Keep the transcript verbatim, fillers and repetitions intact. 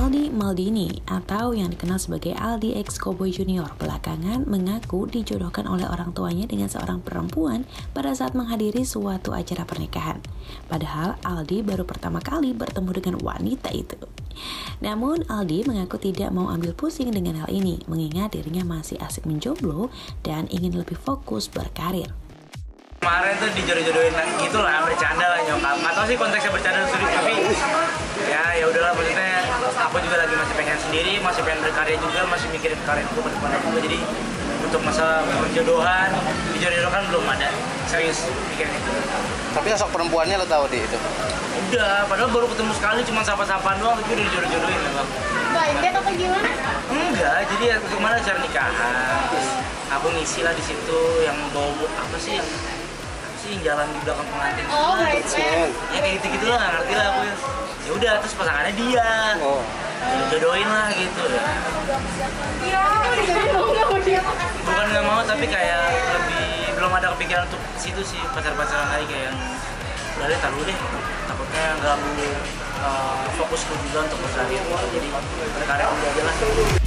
Aldi Maldini atau yang dikenal sebagai Aldi X Cowboy Junior belakangan mengaku dijodohkan oleh orang tuanya dengan seorang perempuan pada saat menghadiri suatu acara pernikahan. Padahal Aldi baru pertama kali bertemu dengan wanita itu. Namun Aldi mengaku tidak mau ambil pusing dengan hal ini, mengingat dirinya masih asik menjomblo dan ingin lebih fokus berkarir. Kemarin tuh dijodoh-jodohin gitu lah, bercanda lah nyokap. Nggak tahu sih konteksnya bercanda atau serius, tapi ya ya udahlah, maksudnya aku juga lagi masih pengen sendiri, masih pengen berkarya juga, masih mikirin karir aku ke depannya juga. Jadi untuk masa perjodohan, dijodoh-jodohan belum ada serius mikirin itu. Tapi sosok perempuannya lo tahu di itu? Udah, padahal baru ketemu sekali, cuma sapa-sapaan doang, tapi udah dijodoh-jodohin ya bang. Blind atau gimana? Enggak, jadi ya kemana acara nikahan, terus aku ngisi lah di situ yang bawa apa sih yang yang jalan di belakang pengantin. Oh, bridesmaid. Ya kayak gitu-gitu lah, nggak ngerti lah aku ya. Ya udah, terus pasangannya dia. Oh. Jodohin lah gitu ya. Iya, Bukan nggak mau, tapi kayak lebih belum ada kepikiran untuk situ sih, pacar-pacaran lagi kayak yang udah deh, taruh deh. Takutnya ganggu uh, fokusku juga untuk berkarir. Jadi berkarir dulu aja lah.